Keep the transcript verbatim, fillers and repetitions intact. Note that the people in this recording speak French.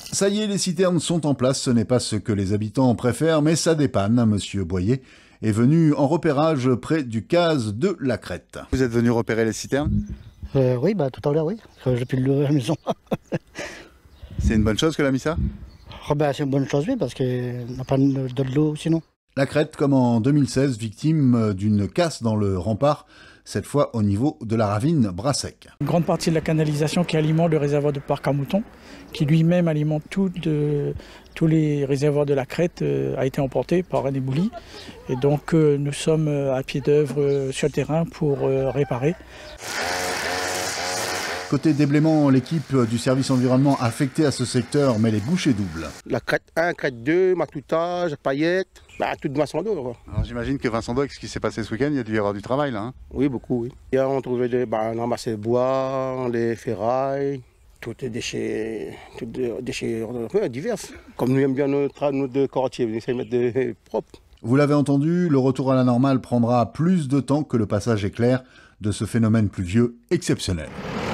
Ça y est, les citernes sont en place, ce n'est pas ce que les habitants préfèrent, mais ça dépanne. Monsieur Boyer est venu en repérage près du case de la Crête. Vous êtes venu repérer les citernes? euh, Oui, bah, tout à l'heure, oui. J'ai pu le lever à la maison. C'est une bonne chose que la mis ça? Oh, bah, c'est une bonne chose, oui, parce qu'on n'a pas de, de l'eau sinon. La Crête, comme en deux mille seize, victime d'une casse dans le rempart, cette fois au niveau de la ravine Brassec. Une grande partie de la canalisation qui alimente le réservoir de Parc à Moutons, qui lui-même alimente tout de, tous les réservoirs de la Crête, euh, a été emporté par un éboulis. Et donc euh, nous sommes à pied d'œuvre euh, sur le terrain pour euh, réparer. Côté déblaiement, l'équipe du service environnement affectée à ce secteur met les bouchées doubles. La Crête un, Crête deux, matoutage, paillettes, bah, tout de Vincent d'eau. Alors j'imagine que Vincent Doix, ce qui s'est passé ce week-end, il y a dû y avoir du travail là. Hein? Oui, beaucoup, oui. Et on trouvait des, bah, on ramassait le bois, les ferrailles, tous les déchets, tous les déchets ouais, divers. Comme nous aimons bien notre, nos deux quartiers, on essaie de mettre des propres. Vous l'avez entendu, le retour à la normale prendra plus de temps que le passage éclair de ce phénomène pluvieux exceptionnel.